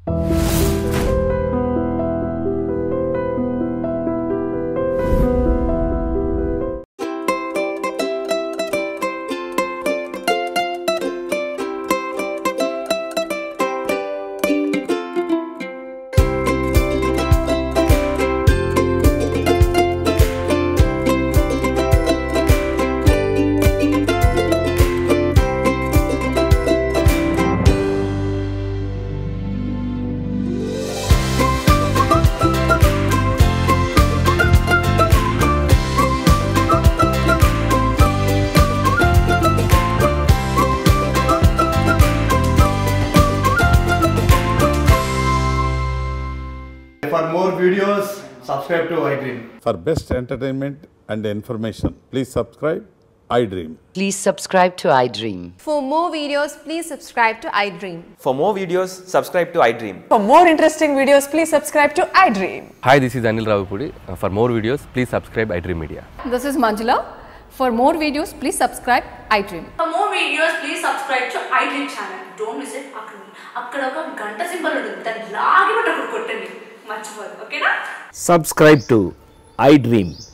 For more videos, subscribe to iDream. For best entertainment and information, please subscribe iDream. Please subscribe to iDream. For more videos, please subscribe to iDream. For more videos, subscribe to iDream. For more interesting videos, please subscribe to iDream. Hi, this is Anil Ravipudi. For more videos, please subscribe iDream Media. This is Manjula. For more videos, please subscribe iDream. For more videos, please subscribe to iDream channel. Don't miss it. అక్కడ ఒక గంట symbol ఉంటుంది, దాన్ని లాగి పట్టుకొని కొట్టండి, మర్చిపోదు. ఓకేనా? Subscribe to iDream.